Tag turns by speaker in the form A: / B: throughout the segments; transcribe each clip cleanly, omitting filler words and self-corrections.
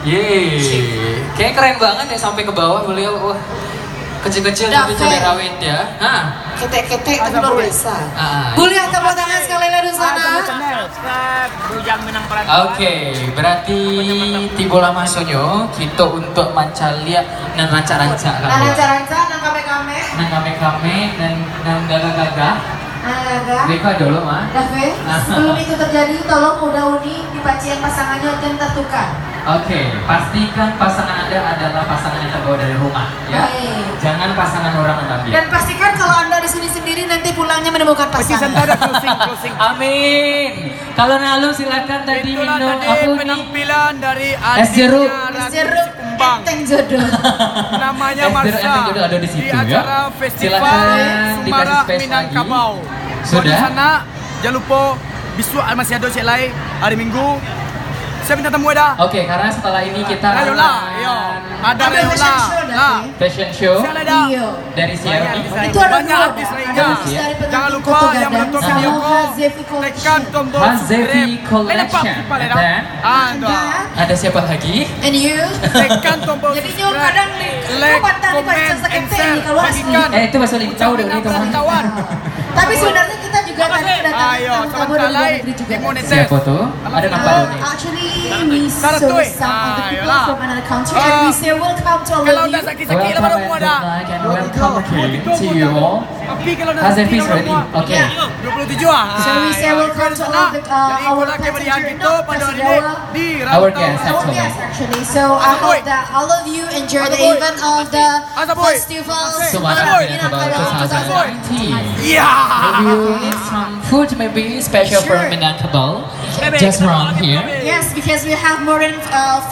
A: Yeay, kayak keren banget ya sampai ke bawah beliau. Wah, kecil-kecil tapi cabai rawit ya.
B: Ketek-ketek tapi luar biasa. Boleh tepuk tangan sekali lagi di sana.
A: Oke, berarti tibola masonyo kita untuk mancalia dan ranca-ranca kamu.
B: Ranca-ranca nang kame-kame.
A: Nang kame-kame dan gagah-gagah. Rika dulu mah.
B: David, sebelum itu terjadi, tolong udah uni dipacian pasangannya dan tertukar.
A: Oke, pastikan pasangan Anda adalah pasangan yang terbawa dari rumah, ya. Jangan pasangan orang mengambil.
B: Dan pastikan kalau Anda di sini sendiri nanti pulangnya menemukan pasangan.
C: Closing.
A: Amin. Kalau Nalu silakan tadi minum apa nih?
C: Penampilan dari
A: Es jeruk.
B: Es jeruk enteng jodoh.
C: Namanya
A: Es jeruk
C: Marsha.
A: enteng jodoh ada di situ,
C: di acara
A: ya.
C: Festival
A: Silakan dikasih
C: Sumara
A: space
C: Minangkabau.
A: lagi. Sudah?
C: Di sana jangan lupa besok masih ada cek lain hari Minggu. Saya minta temu dah.
A: Oke, karena setelah ini kita
C: Ayo lah, ada Leola.
A: fashion show
B: Iya.
A: dari Xiaomi.
B: Itu ada
C: banyak
B: dua,
C: artis
B: ada
C: lainnya.
B: artis dari
C: Jangan
B: penampilan
C: lupa
B: Koto
C: yang
B: Gadang
C: menonton
B: sama
C: video ko,
B: Hazefi
C: tekan
B: Collection.
C: tombol
A: Hazefi
C: subscribe.
A: Collection.
C: Dan
B: Dan
A: Ada siapa lagi?
B: and you.
C: tekan tombol
B: Jadi nyuruh kadang nih,
C: like,
B: pantang di
C: comment,
B: sakit
C: and share.
B: ini kalau asli.
C: Bagikan.
A: Itu bahasa Inggris tahu deh itu mah.
C: Kawan.
B: Tapi sebenarnya kita juga tadi kedatangan
C: Ayo,
B: tamu dari luar negeri juga.
C: Demonetize.
A: Siapa tuh? Ada nampak dulu nih.
B: Actually, we saw
C: Saratoy.
B: some of the people
C: Ayolah.
B: from another country and we say welcome to all
C: Kalau
B: of
C: dah
B: you.
C: sakit-sakit lah baru
A: Welcome
C: muda.
A: and welcome again to you all.
C: Tapi kalau dah
A: Hazefi is
C: sakit
A: ready.
C: lah
A: Oke.
B: Yeah.
C: 27 ah.
B: So we say welcome to all the our passenger, not passenger,
C: di
A: Our
C: Rantau.
A: guest,
B: our
A: actually.
B: guests actually. So I hope that all of you enjoy the event of the festival
A: Sumatra
B: Minangkabau
A: Minangkabau 2019.
C: Iya.
A: Maybe you need some food, maybe special for
B: Sure.
A: Minangkabau. Just around here.
B: Yes, because we have more than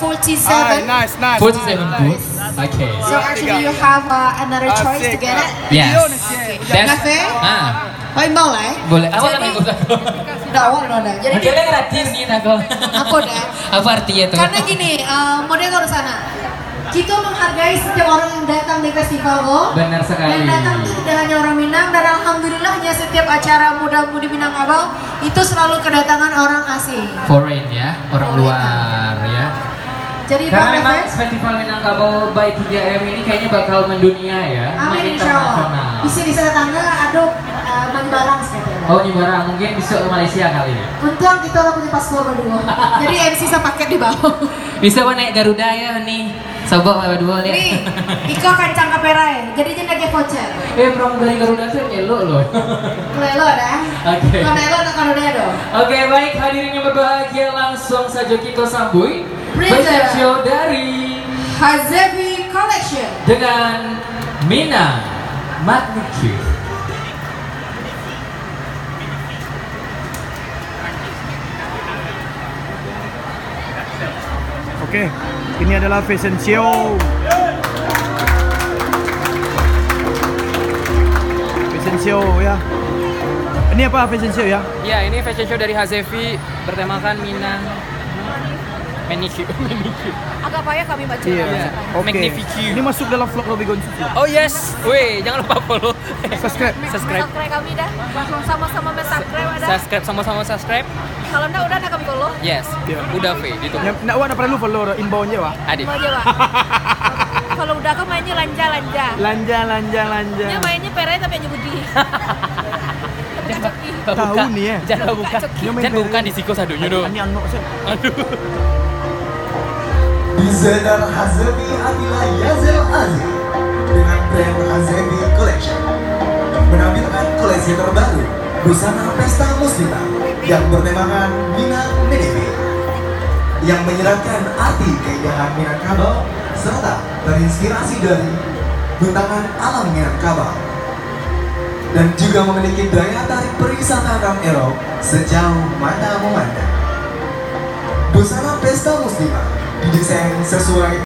B: 47.
C: Nice.
A: 47 booths. Okay.
B: So actually you have another choice to get it.
A: Yes. That's
B: Cafe? Oh, mau lah.
A: boleh. Apa kan
B: Jadi-
A: ikut aku?
B: Udah awal udah. Jadi
A: Modelnya gratis gitu aku.
B: apa dah?
A: Apa artinya tuh?
B: Karena gini, model harus sana. Kita menghargai setiap orang yang datang di festival kok.
A: Benar sekali.
B: Yang datang itu tidak hanya orang Minang dan alhamdulillahnya setiap acara muda-mudi Minangkabau itu selalu kedatangan orang asing.
A: Foreign ya, orang luar ya.
B: Jadi
A: Karena
B: Bang
A: memang
B: Efes,
A: festival Minangkabau by 3M ini kayaknya bakal mendunia ya,
B: amin insya Allah.
A: internasional.
B: Bisa tetangga, aduh, bagi barang sekali.
A: Oh Nibara mungkin bisa ke Malaysia kali ya.
B: Untung kita orang punya paspor berdua. Jadi MC saya paket di bawah.
A: Bisa apa naik Garuda ya nih. Sobat berdua lihat.
B: Nih, Iko kancang kaperai. Jadi dia nage voucher.
A: Pramugari Garuda tuh elok loh.
B: Kelelo dah.
A: Oke.
B: Kalau elo nak kalau dia dong.
A: Oke baik hadirin yang berbahagia langsung saja kita sambui
B: Present.
A: fashion show dari
B: Hazefi Collection.
A: dengan Mina Magnitude.
C: Oke, ini adalah fashion show. Fashion show ya. Ini apa fashion show ya?
D: Ya, ini fashion show dari Hazefi bertemakan Minang Manicure.
E: Agak payah kami baca.
C: Iya. Oke.
D: Magnificent.
C: Ini masuk dalam vlog Robby Gonsu.
D: Oh yes, weh jangan lupa follow,
C: Subscribe.
D: subscribe,
E: Subscribe kami dah. Sama-sama subscribe ada.
D: subscribe sama-sama subscribe.
E: Kalau enggak udah nak kami follow.
D: Yes,
C: Iya.
D: udah Fe, ditunggu.
C: Yang nak nak perlu follow inbound je wah.
D: Adik.
E: Mau aja, Pak. Kalau udah kan mainnya lanja.
C: Lanja.
E: Dia mainnya pere tapi aja budi.
C: Tahu nih ya.
D: Jangan buka,
C: Dia main
D: jangan buka
C: pere.
D: di siko sadunya dong.
C: Ini anak saya.
D: Aduh.
F: Desainer Hazefi Atila Yazel Aziz dengan brand Hazefi Collection menampilkan koleksi terbaru busana pesta muslimah yang bertemakan Minang Menifik yang menyeratkan arti keindahan Minangkabau serta terinspirasi dari bentangan alam Minangkabau dan juga memiliki daya tarik perisatakan Eropa sejauh mata memandang. Busana pesta muslimah didesain sesuai